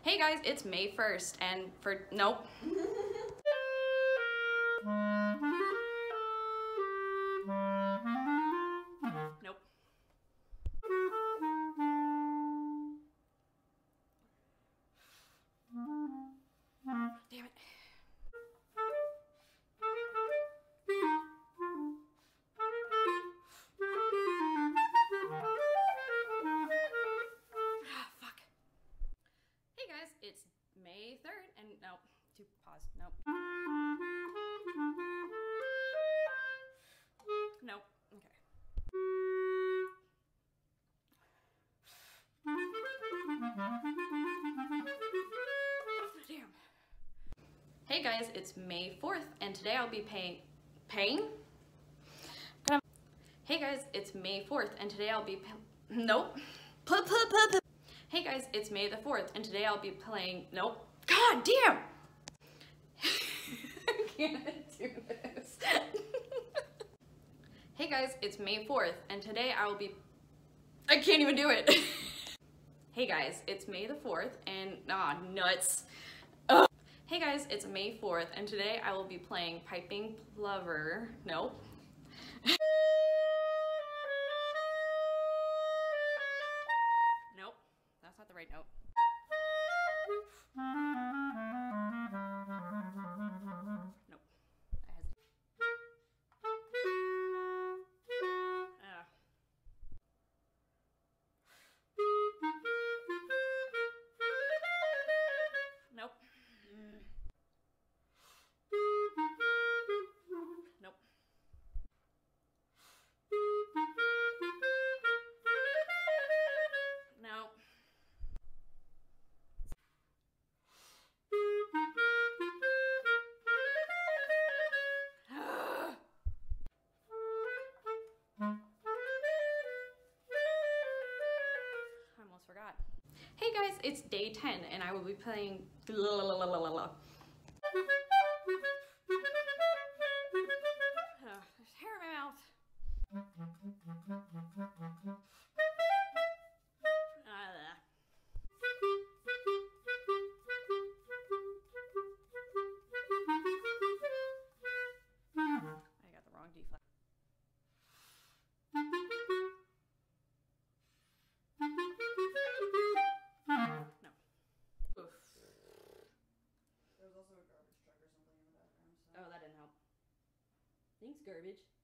Hey guys, it's May 1st, and nope. Nope. Damn it. Fuck. Hey guys, it's May 3rd, and nope. Pause. Nope. Nope. Okay. Damn. Hey guys, it's May 4th, and today I'll be paying? Hey guys, it's May 4th, and today I'll be nope. Hey guys, it's May the 4th, and today I'll be playing, nope. God damn! I can't do this. Hey guys, it's May 4th, and today I will be, I can't even do it. Hey guys, it's May the 4th, and nuts. Ugh. Hey guys, it's May 4th, and today I will be playing Piping Plover. Nope. Nope, that's not the right note. Nope. Nope. Nope. Nope. I almost forgot. Hey guys, it's day 10 and I will be playing There's hair in my mouth. I got the wrong D flat. No. Oof. There was also a garbage truck or something in the background. So. Oh, that didn't help. Thanks, garbage.